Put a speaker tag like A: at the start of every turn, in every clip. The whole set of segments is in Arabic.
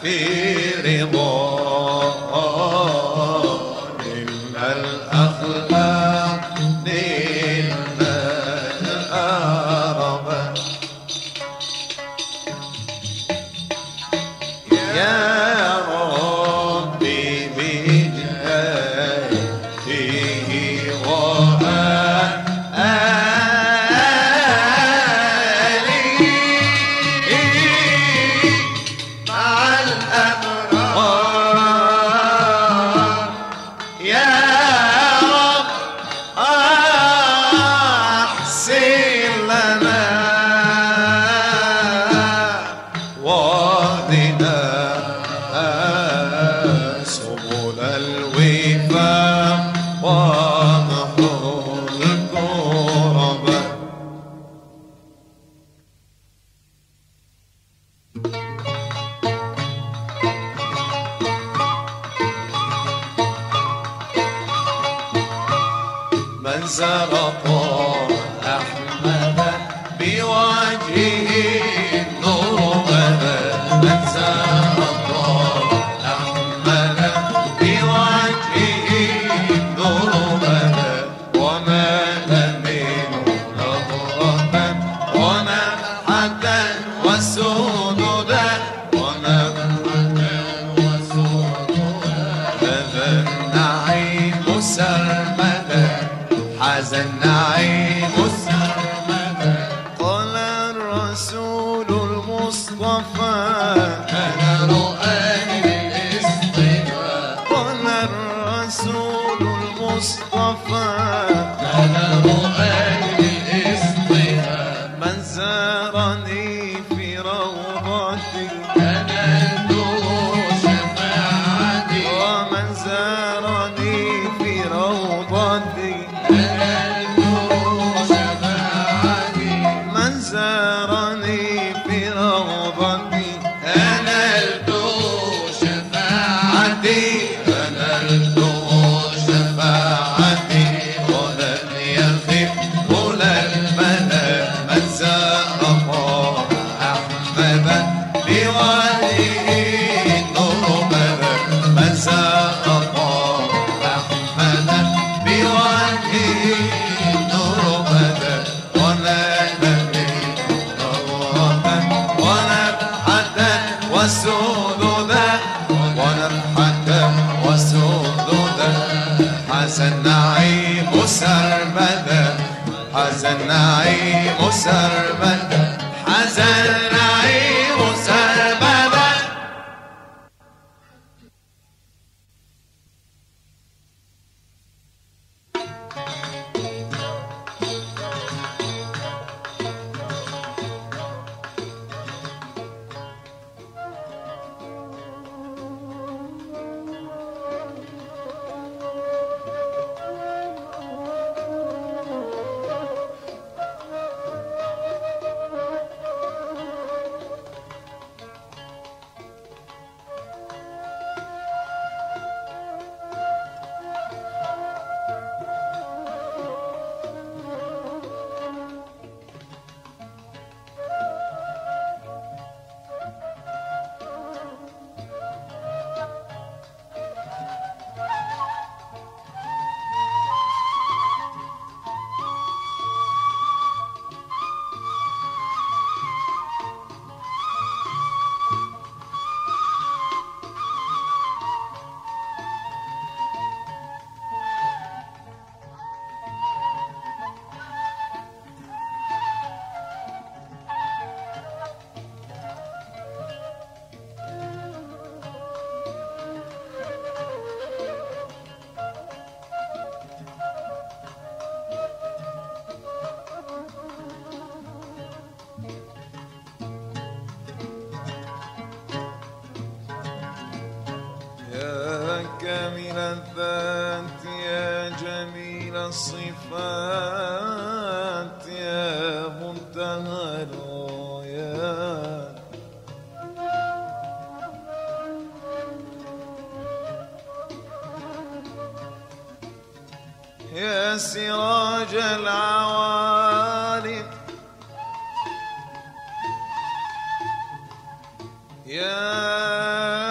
A: في رضا إن الأخلاق نلنا الأربا يا ربي بجاهه وآله مع الأبرار يا رب أحسن لنا واهدنا سبل الوفاء وامحو الكرب من زار طه أحمد بوجهه النور بدا من زار طه أحمد بوجهه النور بدا ومال منه نظرة ونفحة وسودا ونفحة وسودا هذا النعيم سرمدا حاز النعيم سرمدا قال الرسول المصطفى أنا رؤاني للاصطفاء قال الرسول المصطفى أنا رؤاني للاصطفاء من زارني في روضتي نالت شفاعتي ومن زارني في روضتي نالت شفاعتي من زارني في روضتي نالت شفاعتي نالت شفاعتي ولن يخف ولا المنى من زار طه أحمد بوجهه النور بدا من زار طه أحمد بوجهه النور بدا ونال منه نظرة ونفحة وسودا ونفحة وسودا حاز النعيم سرمدا حاز النعيم سرمدا حاز النعيم سرمدا كامل الذات يا جميل الصفات يا منتهى الغايات يا سراج العوالم يا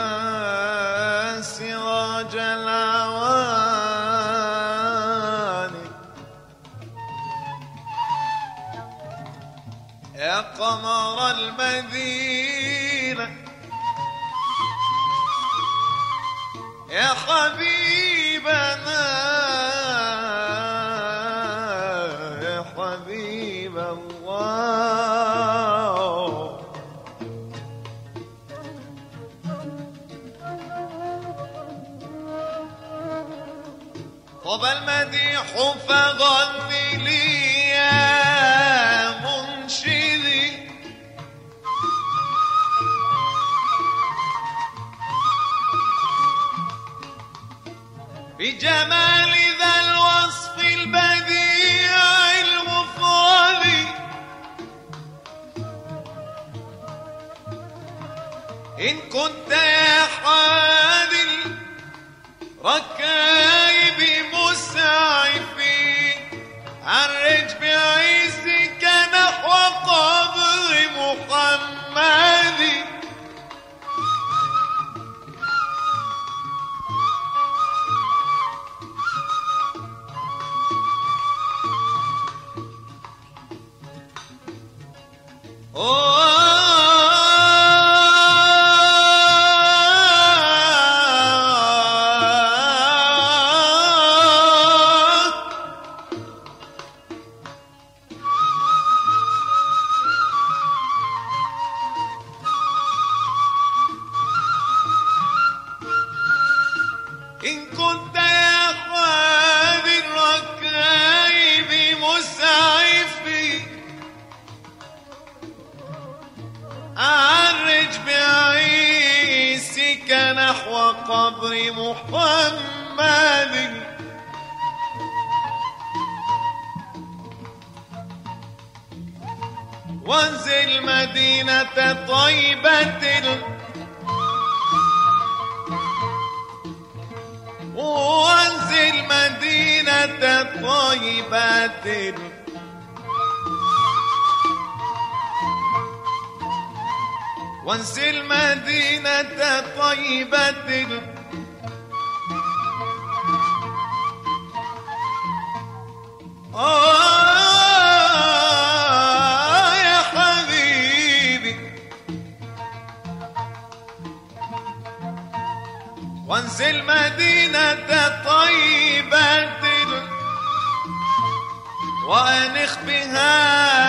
A: قمر المدينة يا حبيبنا يا حبيب الله. طب المديح فغني لي يا منشدي بجمال ذا الوصف البديع المفرد إن كنت يا حادي الركائب مسعفي عرج بعيسك نحو قبر محمد. إن كنت يا حادي الركائب مسعفي عرج بعيسك نحو قبر محمد. وانزل مدينة طيبة وانزل مدينة طيبة وانزل مدينة طيبة يا حبيبي وانزل مدينة طيبة وأنخ بها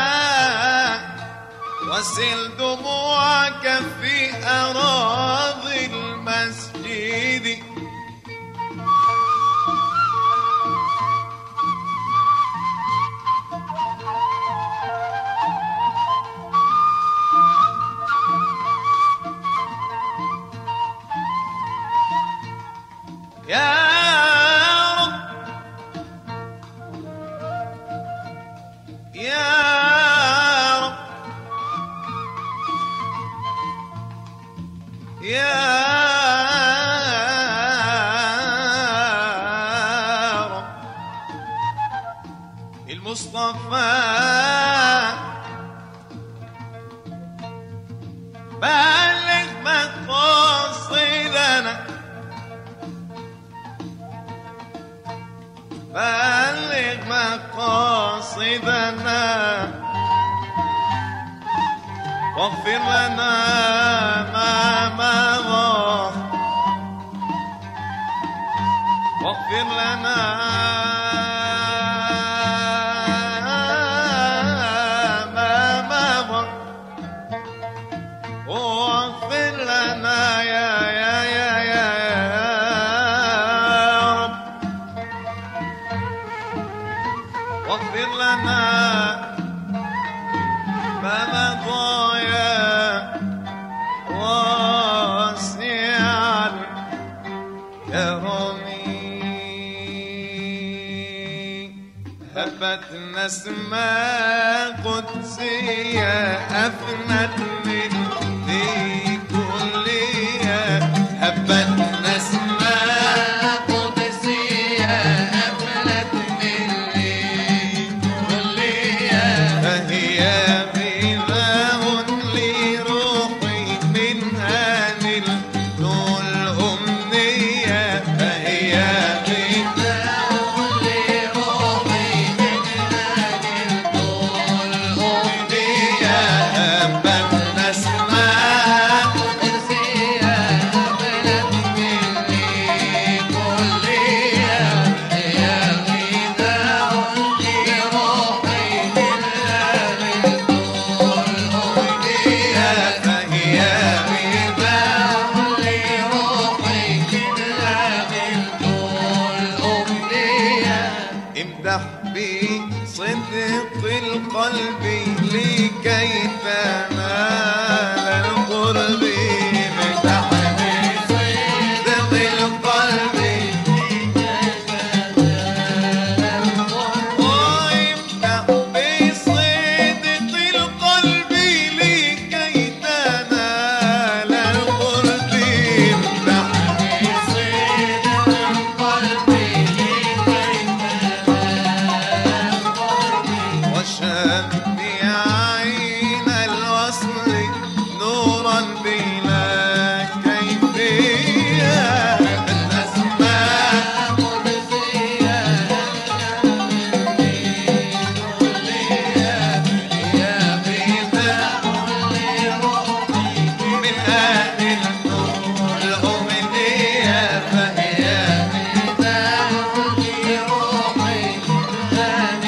A: وسل دموعك في أراضي المسجد. يا رب يا رب يا رب المصطفى بلغ مقاصدنا بلغ مقاصدنا واغفر لنا ما مضى واغفر لنا ما مضى واغفر لنا يا رب واغفر لنا ما مضى يا واسع الكرم. هبت نسمة قدسية أفنت من ذي كلية هبت نسمة قدسية أفنت من ذي كلية فهي غذاء لروحي من هذه الأمنية فهي غذاء لروحي من هذه الأمنية القلب لكي تنال القرب افتح بصدق القلب وافتح بصدق القلب لكي تنال القرب افتح بصدق القلب وشبي عين الوصل نورا بلا كيفية الأسماء قدسية يا مفتاح لروحي من أهل النور الأمنية فهي مفتاح لروحي من أهل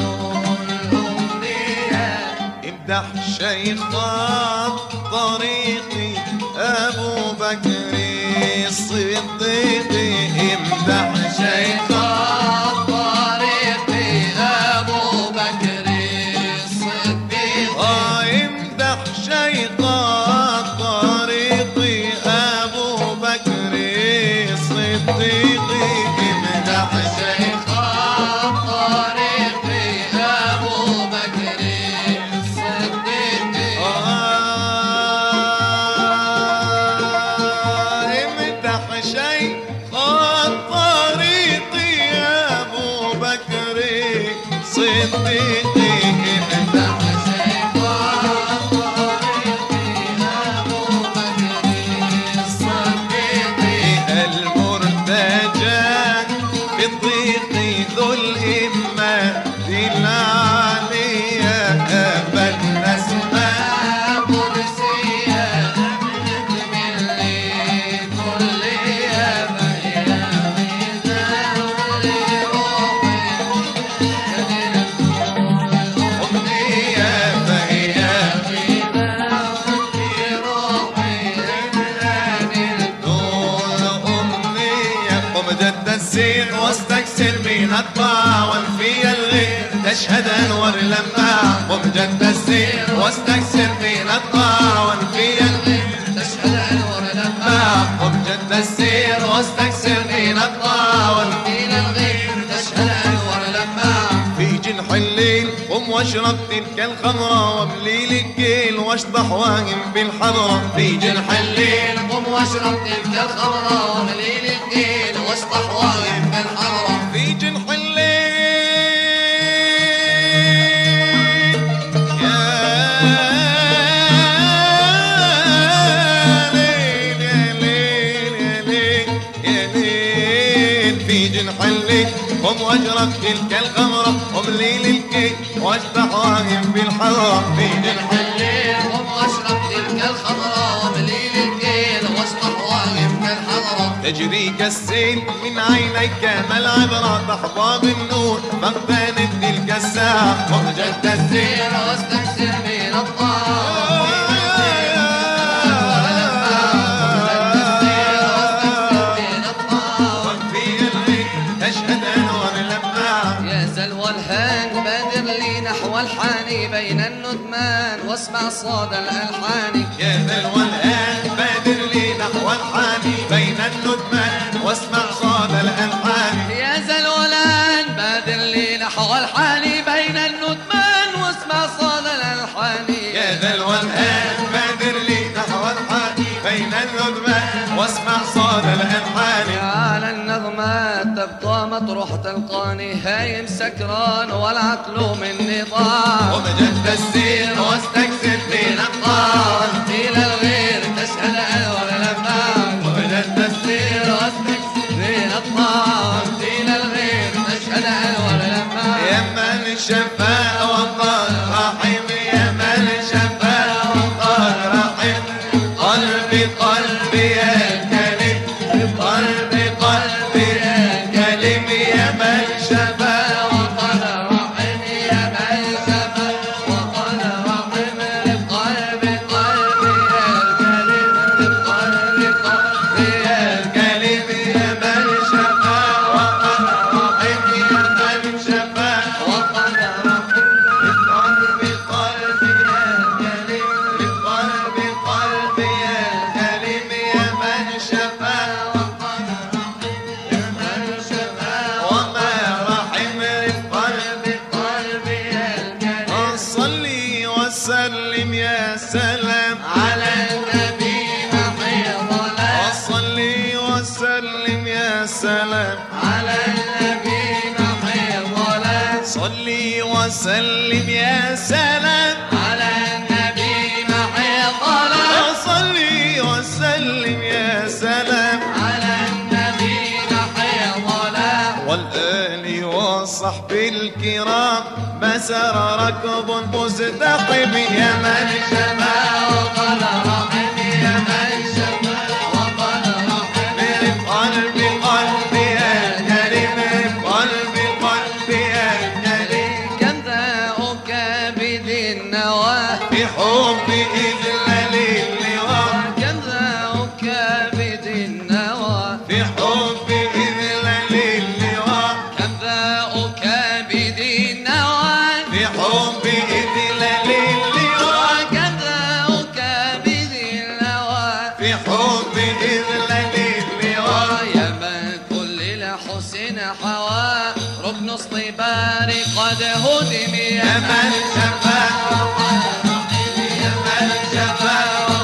A: امدح شيخ الطريق أبو بكر الصديق امدح شيخ الطريق أبو بكر الصديق امدح شيخ الطريق أبو بكر الصديق امدح شيخ الطريق أبو بكر امدح شيخ الطريق أبو بكر صديق امدح شيخ الطريق أبو بكر صديق المرتجى بالضيق ذو الإمة العالية أبا الأسماء قدسية السير واستكسر من الطاعة وانفي الغير تشهد انور لماع وبجد السير واستكسر من الطاعة وانفي الغير تشهد انور لماع وبجد السير واستكسر من الطاعة وانفي الغير تشهد انور لماع في جنح الليل قم واشرب تلك الخمرة واملي الكيل واشطح واهم بالحضرة في جنح الليل قم واشرب تلك الخمرة واملي الكيل واشطح واهم بالحضرة في جنح الليل يا ليل يا ليل يا ليل يا ليل في جنح الليل قم واشرب تلك الخمرة واملي الكيل واشطح واهم بالحضرة في جنح الليل قم واشرب تلك الخمرة واملي الكيل واشطح واهم بالحضرة تجري كالسيل من عينيك ما العبرة تحظى بالنور فاغتنم تلك الساعة وجدت السير واستكسر من الطاعة
B: والحاني بين الندمان واسمع صاد الألحان
A: يا ذلوى الآن بادر لي نحو الحاني بين الندمان واسمع صاد الألحان
B: يا ذلوى الآن بادر لي نحو الحاني بين الندمان واسمع صاد الألحان
A: يا ذلوى الآن بادر لي نحو الحاني بين الندمان واسمع صاد الألحان
B: على النغمات تبقى مطروح تلقاني هايم سكران والعقل مني ضاع
A: وبجد السير واستكسر من الطاعة
B: إلى الغير تشهد أنور لماع
A: وبجد السير
B: واستكسر من الطاعة إلى الغير تشهد أنور لماع
A: يا من شفاء وقال رحيم يا من شفاء وقال رحيم قلبي قلبي يا كريم قلبي قلبي يا كريم يا من شفاء وقال رحيم يا من شفاء وقال رحيم قلبي قلبي يا شفا وما رحم قلبي الكريم صلي وسلم يا سلام
B: على النبي محيط له
A: صلي وسلم يا سلام
B: على النبي محيط له
A: صلي وسلم يا سلام
B: على النبي محيط له
A: صلي وسلم يا سلام
B: على النبي محيط له
A: والآل والصحب الكرام ما سر ركب مزدحم يا من
B: شفا وقد رحم يا من شفا وقد رحم
A: قلبي قلبي الكريم قلبي قلبي الكريم
B: كم ذاؤك بذي النواه
A: في حب إذلال اللواء
B: كم ذاؤك بذي النواه
A: في حب إذلال اللواء
B: كم ذاؤك بذي النواه
A: في حب إذلال اللواء
B: كم ذاؤك بذي النواه
A: في حب إذلال اللواء
B: يا من كل الحسن حوى ركن اصطبار قد هدم
A: يا من شفا يا من شفا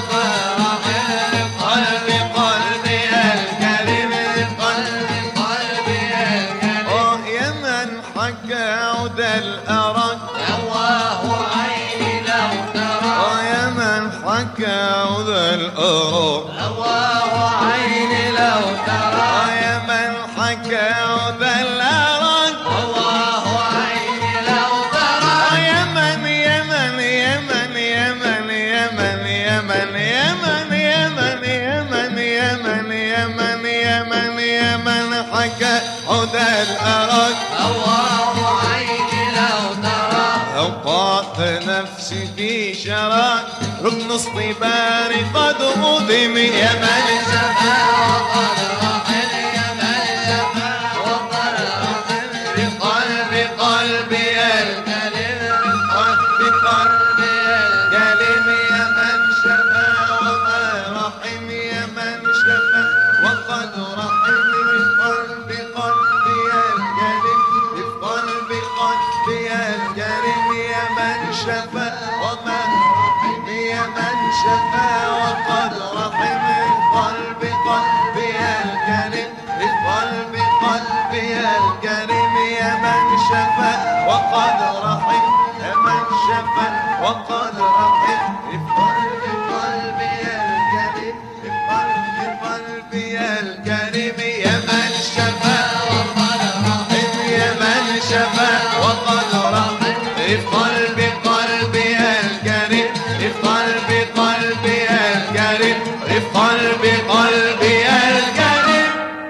A: قلبي قلبي الكريم قلبي
B: قلبي الكريم
A: يا من حكى عود الأرق
B: الله عيني لو ترى
A: يا من حكى عود الأرق
B: الله عيني لو ترى
A: يا من حكى عود الأرق
B: الله عيني لو ترى
A: يا من يا من يا من يا من يا من يا من يا من يا من يا من يا من يا من يا من يا من حكى عود الأرق
B: الله عيني لو ترى
A: أوقات نفسي في شراك ركن اصطبار قد أضم يا من
B: شفا وقد رحل يا من شفا وقد رحل
A: قلبي قلبي
B: الكلم
A: قلبي قلبي
B: الكلم
A: يا من شفا وما رحم يا من شفا وقد رحم قلبي قلبي الكريم قلبي قلبي الكريم يا من شفا وما رحم يا من شفا وقد رحم قلبي قلبي الكريم قلبي قلبي الكريم يا من شفا وقد رحم يا من شفا وقد رحم قلبي قلبي الكريم قلبي قلبي الكريم يا من شفا
B: وقد رحل
A: يا من شفا وقد رحم قلبي قلبي الكريم قلبي قلبي الكريم قلبي قلبي الكريم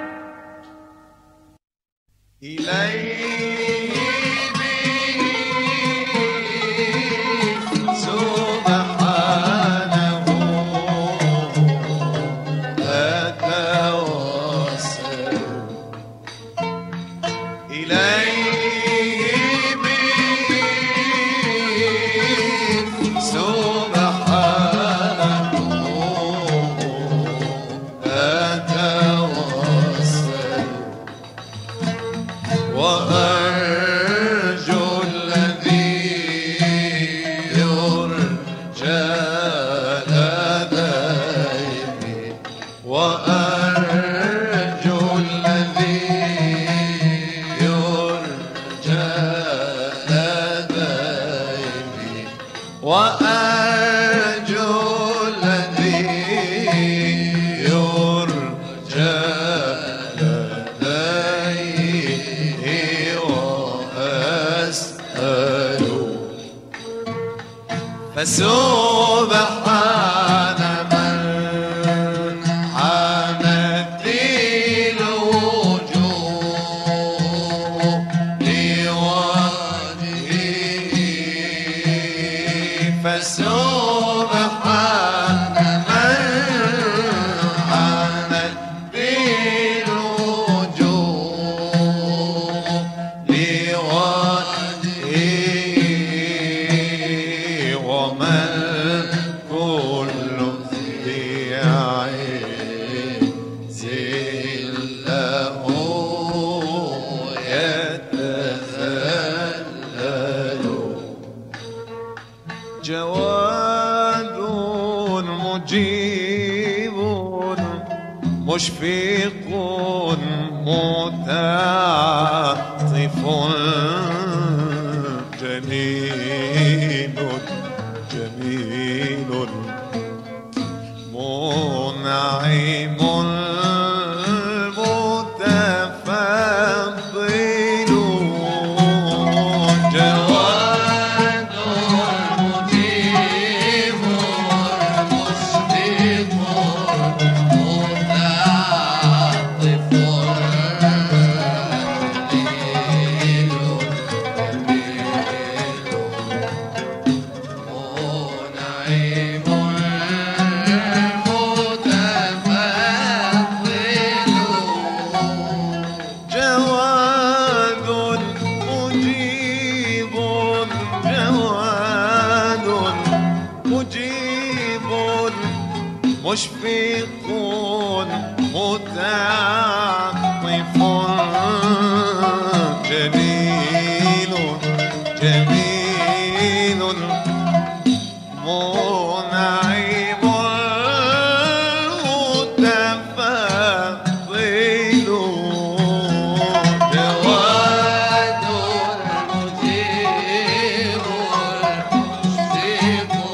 A: إليه سبحانه أتوسل إليه سبحانه أتوسل وأرجو الذي يرجى لديه وأرجو الذي يرجى لديه وأرجو الذي يرجى لديه وأسأل فسبحان من حمت لي الوجوه لوجهه فسبحان من حمت لي الوجوه لوجهه ومن كل ذي عين مشفق متعطف جليل جميل منعم متفضل جواد مجيب مشفق متعطف جليل مشفق متعطف جليل جميل منعم متفضل جواد مجيب مشفق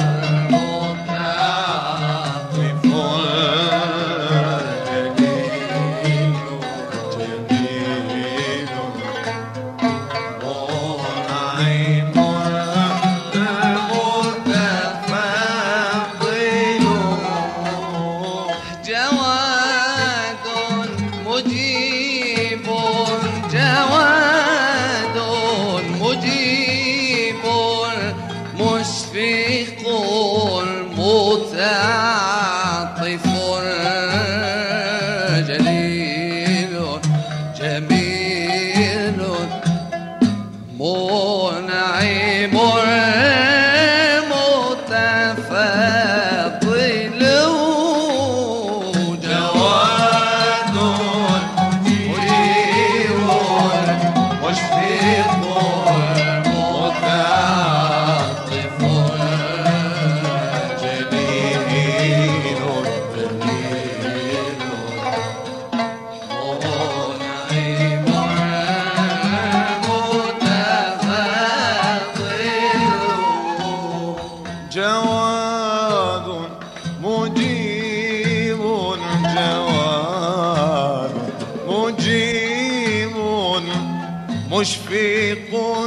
A: مشفق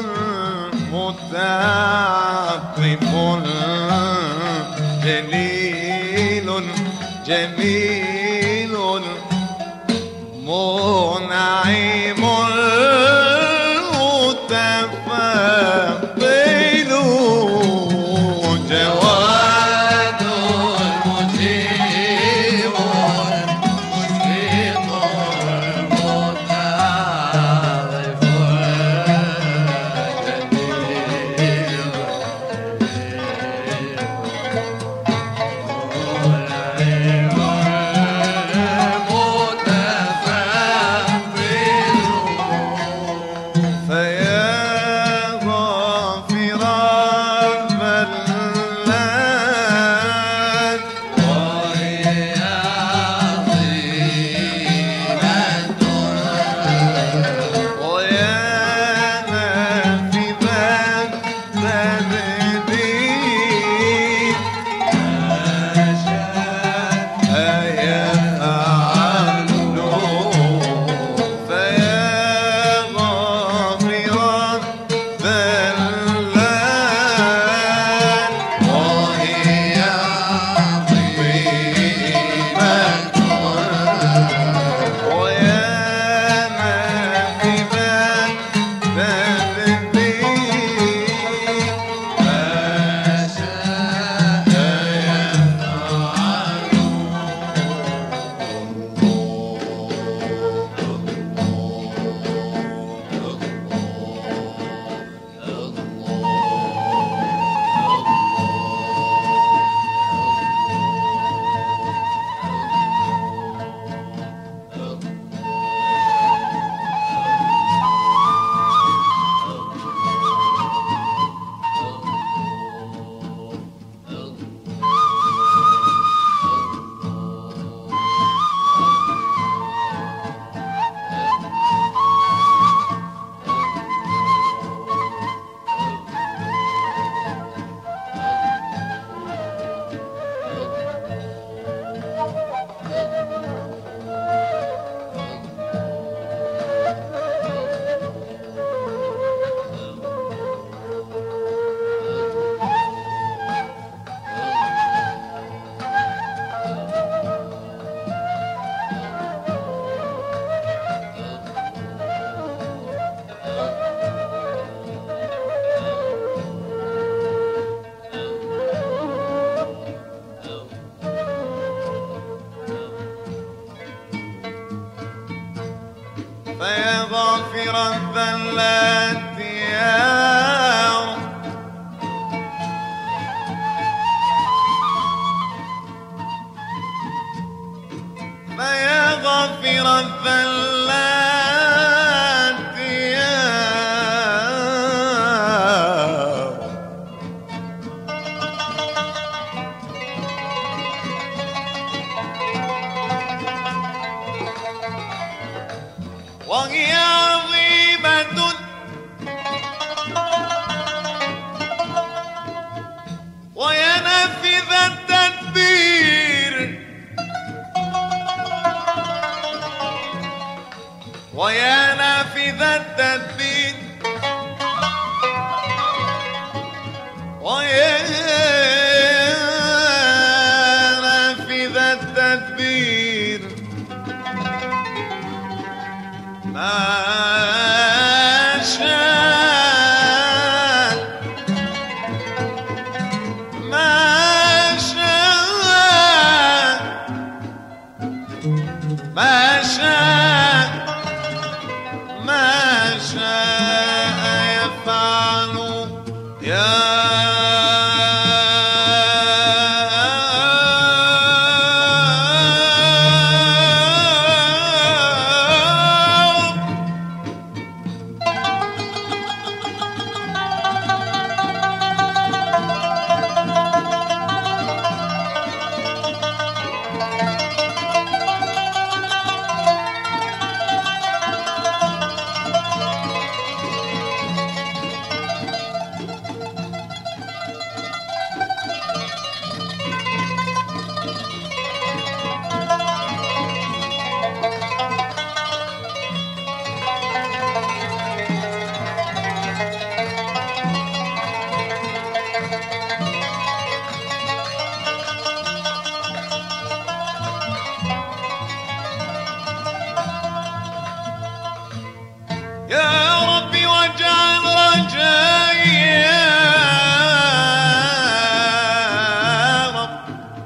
A: متعطف جليل جميل منعم متفضل جواد مجيب مشفق متفضل فيا غافر الذلات يا رب فيا غافر الذلات يا وهي عظيمة ويا نافذ التدبير ويا نافذ التدبير ويا نافذ التدبير ما شاء ما شاء ما شاء ما شاء يفعل يا ربي واجعل رجائي يا رب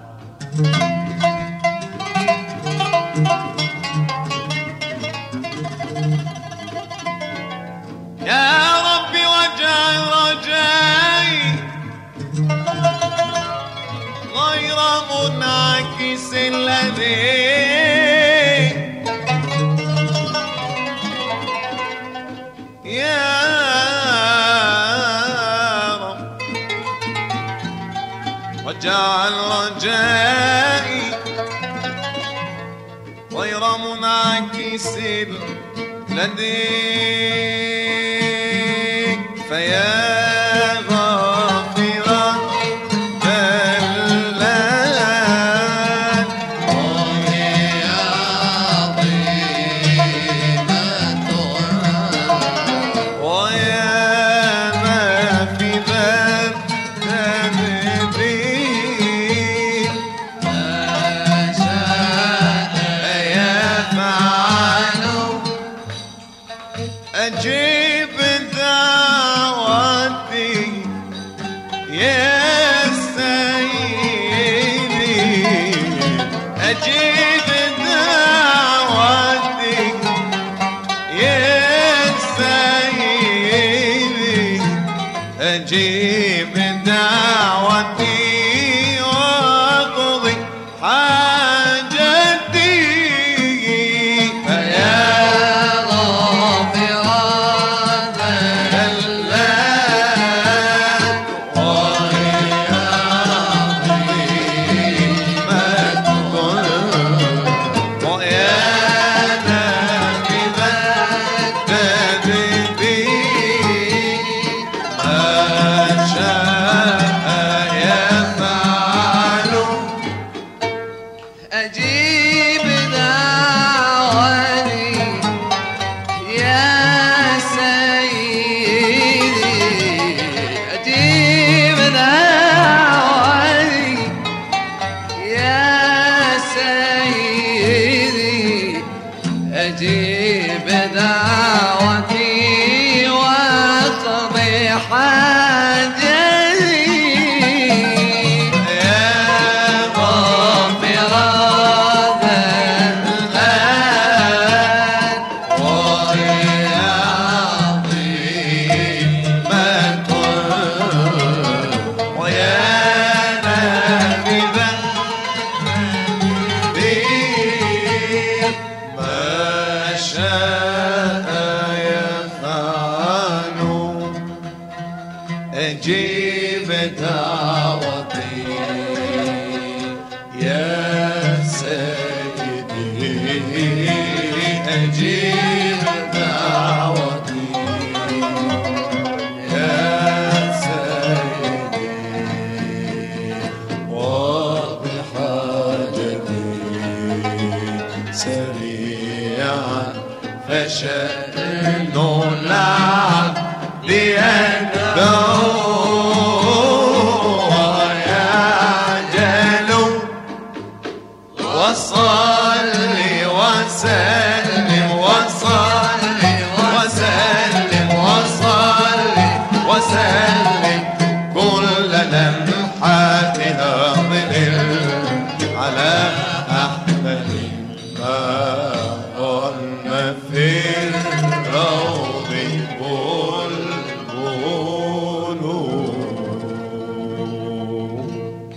A: يا ربي واجعل رجائي غير منعكس الذي يا رب واجعل رجائي غير منعكس لديك فيا غافر الذلات وهي عظيمة ويا نافذ التدبير ما شاء يفعل أجيب دعوتي يا سيدي أجيب دعوتي يا سيدي أجيب دعوتي واقضي حاجتي فيا غافر الذلات وهي عظيمة ويا نافذ التدبير ما شاء يفعل
B: أجيب دعوتي يا سيدي أجيب دعوتي يا سيدي أجيب دعوتي واقضي حاجتي يا غافر الذنب
A: أجيب دعوتي يا سيدي وبحاجتي سريعا فشأن العبد يدعو ويعجل وصلي وسلم وصلي وسلم وصلي وسلم كل لمحة ناظر على أحمد ما ظن في الروض بلبل.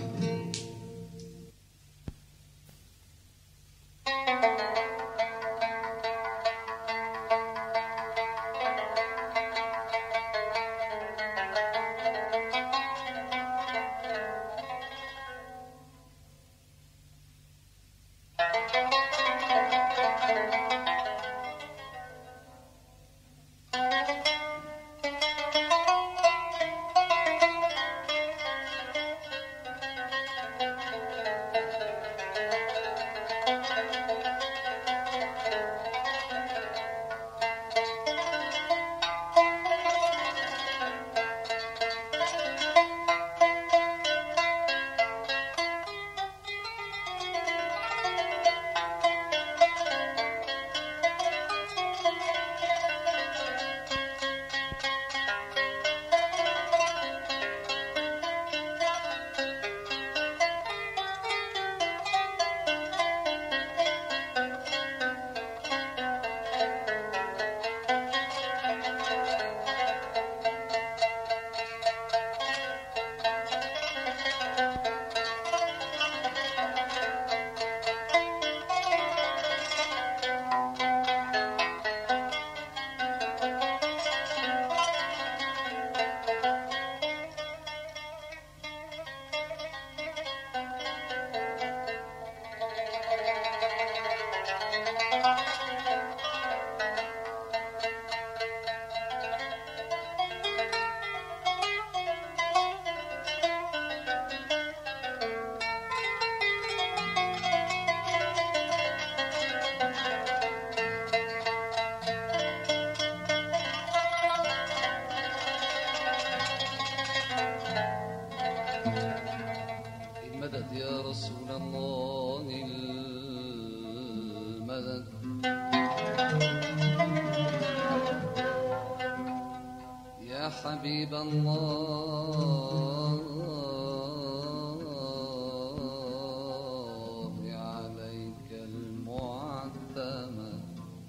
B: المدد يا رسول الله المدد يا حبيب الله عليك المعتمد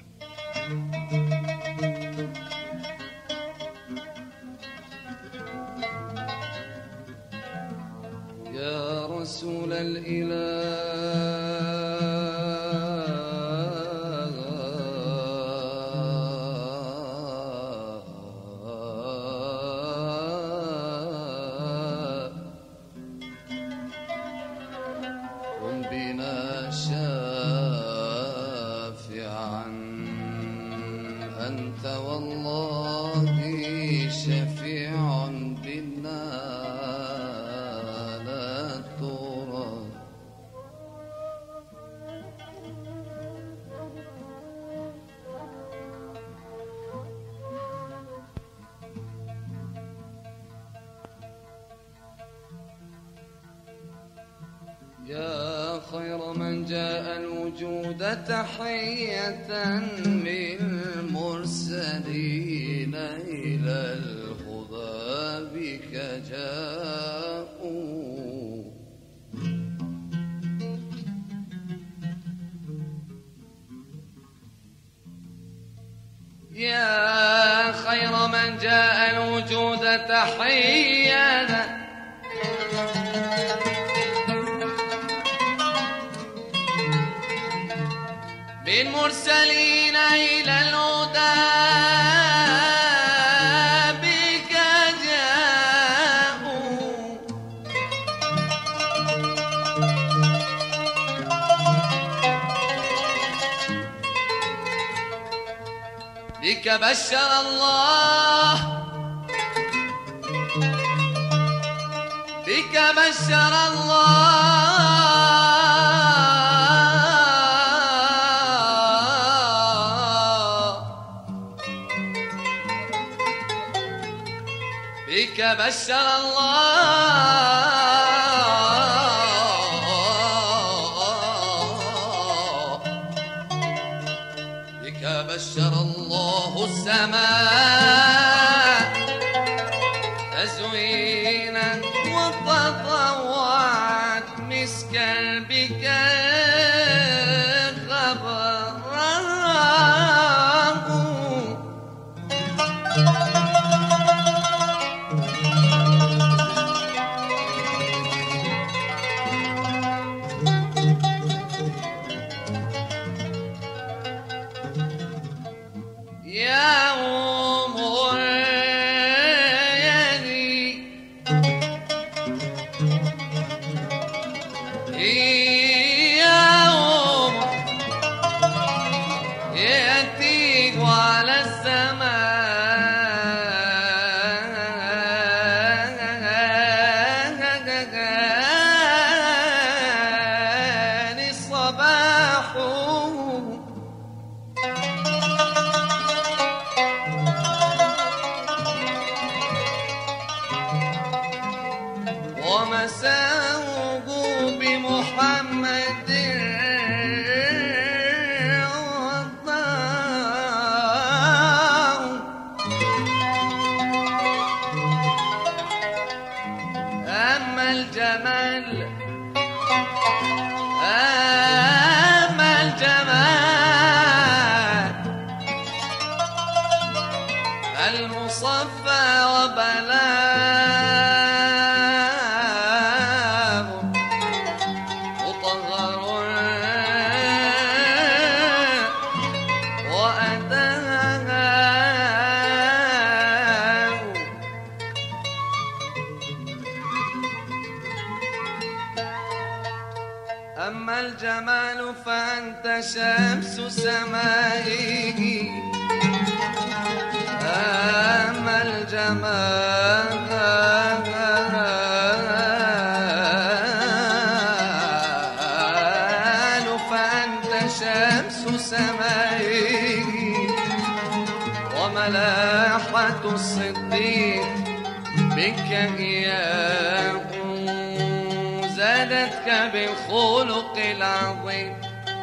B: يا رسول الإله كن بنا شافعا أنت والله شفيع بنا لا ترى يا خير من جاء الوجود تحية من المرسلين إلى الهدى بك جاءوا يا خير من جاء الوجود تحية بالمرسلين إلى الهدى بك جاءوا بك بشر الله، بك بشر الله، بك بشر الله، بك بشر الله السماء تزوينا وتطوعت مسكا بك خبره، يوم يلي يوم يأتي على السماء الصباح، ومساوه بمحمد وضاه، أما الجمال أما الجمال المصفى وبلاه مطهر وأداه، أما الجمال فأنت شمس سمائه، أما الجمال فأنت شمس سمائه، وملاحة الصديق بك إياه زادتك بالخلق العظيم،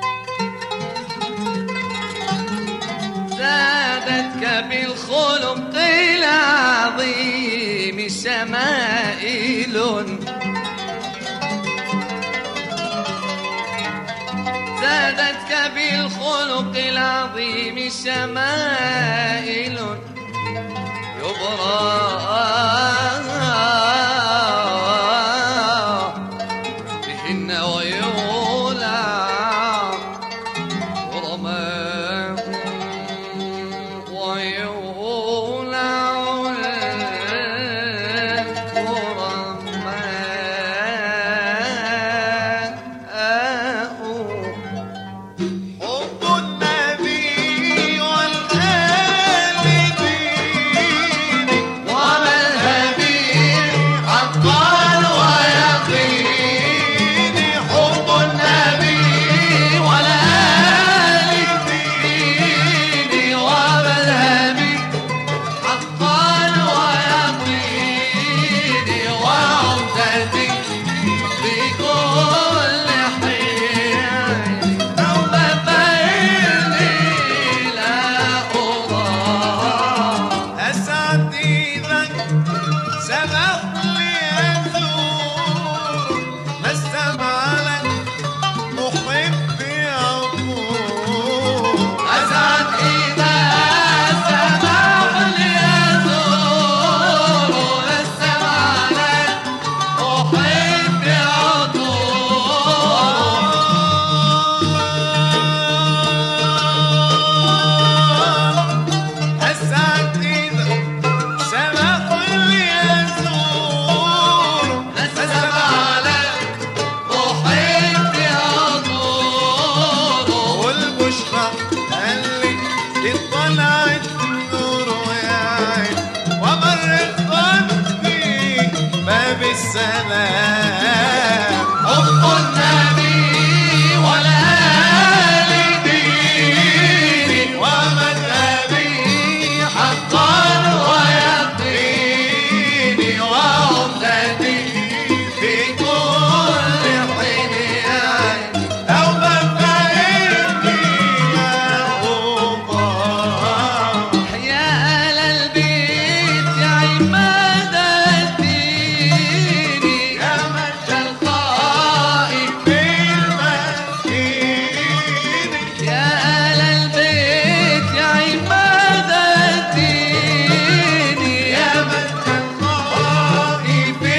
B: زادتك بالخلق العظيم شمائل، زادتك بالخلق العظيم شمائل يبرى بهن ويولى غرماء ويولى الغرماء.
A: حب النبي والآل ديني
B: ومذهبي حقا ويقيني، حب النبي والآل ديني ومذهبي حقا ويقيني، وعمدتي في كل حين دوما فإني لا أضاع.
A: أسعد إذا سمح لي أزور ما استمع لك محبي عطور،
B: أسعد إذا سمح لي أزور السمع لك أحب عطور.
A: أسعد إذا سمح لي أزور
B: السمع لك أحب عطور.
A: والبشرى قال لي اطلعت السلام
B: حب النبي والآل ديني
A: ومذهبي
B: حقا ويقيني وعمدتي
A: في كل حين لو بفعلني يا الله
B: يا آل البيت يا عماد الدين
A: يا
B: من الخائف
A: في المسكين
B: يا آل البيت يا عماد الدين
A: يا من الخائف في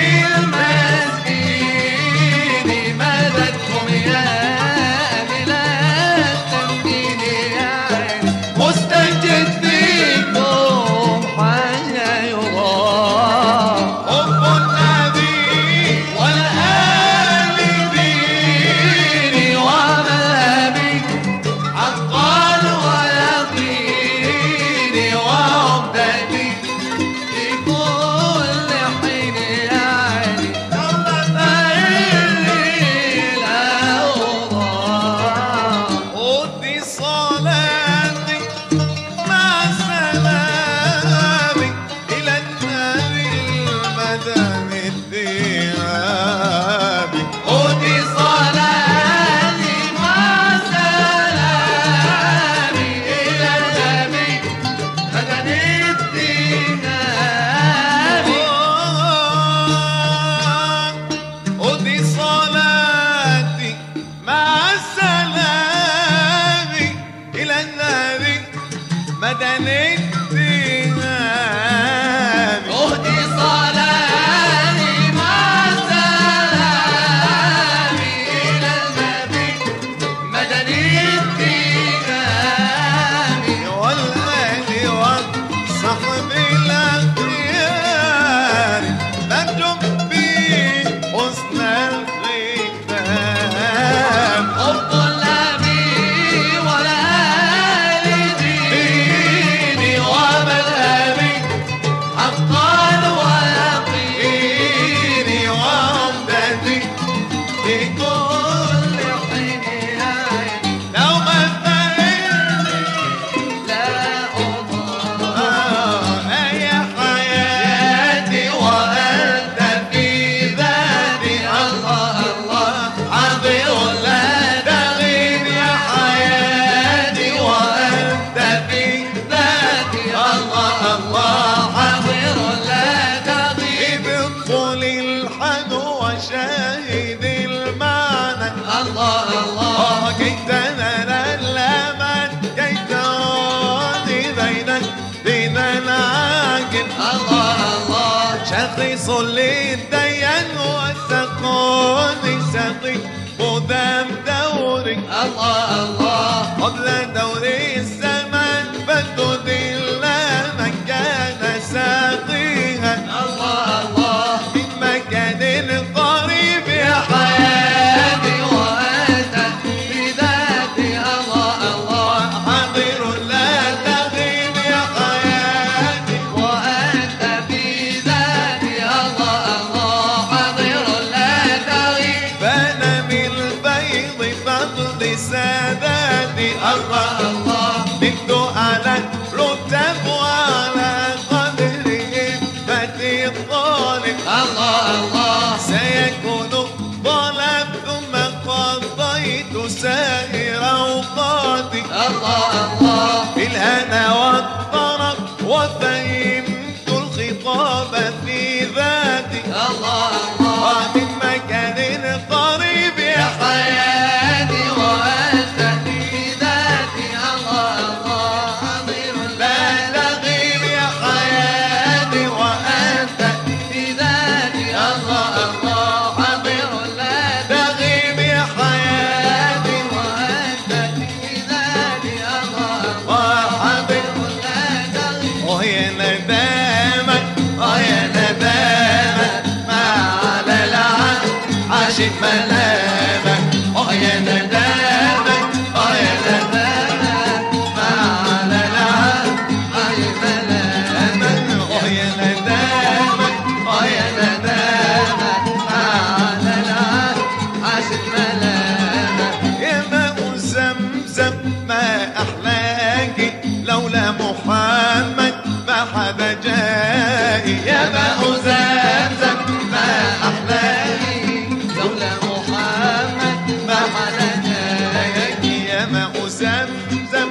B: المسكين مددكم يا أهل التمكين يا عين مستجد فيكم حاجة يرام
A: حب النبي
B: والآل ديني ومذهبي حقا ويقيني وعمدتي في كل حين يا عيني فإني لا أضام
A: ودي صلاتي مع سلامي إلى النبي المدني الثيابي
B: ودي صلاتي مع سلامي إلى النبي مدني الدينامي
A: ودي صلاتي مع سلامي إلى النبي مدني الثيابي
B: أهدي صلاتي مع سلامي إلى النبي مدني الدينامي
A: والآل والصحب الأخيار نجم بحسن الختام
B: حب النبي والآل ديني ومذهبي حقا ويقيني
A: وعمدتي في كل
B: حين يا عين
A: لو مثلني
B: لا أضام
A: يا حياتي وأنت في ذاتي
B: الله الله
A: حاضر لا تغيب يا حياتي وأنت في ذاتي الله الله
B: حاضر لا تغيب
A: ادخل الحد وشاهد المعنى
B: الله الله
A: كي تنال اللمن كي تراني بين العاقل
B: الله الله
A: شخص للدين والسقون سقي قدام دوري
B: الله الله
A: قبل دور الزمان فتدل من كان ساقيها
B: الله الله
A: من مكان قريب يا
B: حياتي وأنت بذاتي الله الله
A: حاضر لا تغيب يا حياتي
B: وأنت بذاتي الله الله حاضر لا تغيب
A: فانا من البيض فضل ساداتي الله
B: الله
A: من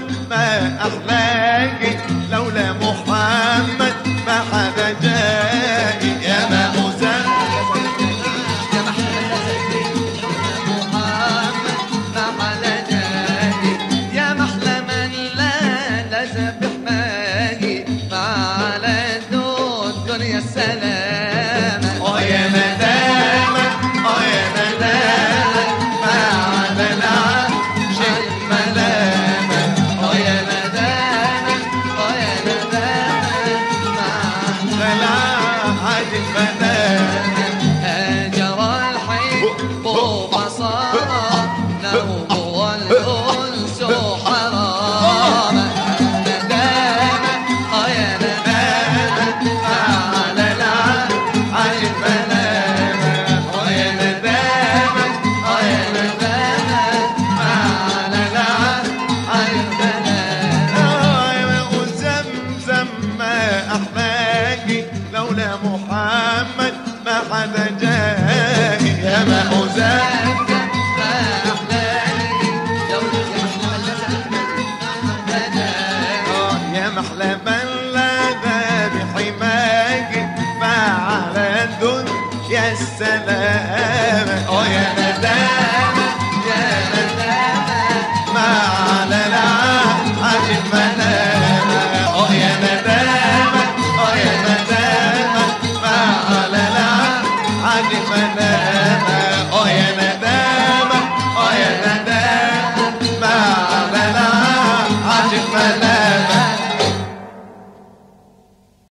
A: ما أحلاكي لولا محمد ما حدا جاي يا ما لولا محمد ما حدا جاي يا ما يا محلى بلغة بحماكي فعلى الدنيا السلام يا ندامة يا ندامة ما على العاشق منامة يا ندامة يا ندامة ما على العاشق منامة يا ندامة يا ندامة ما على العاشق منامة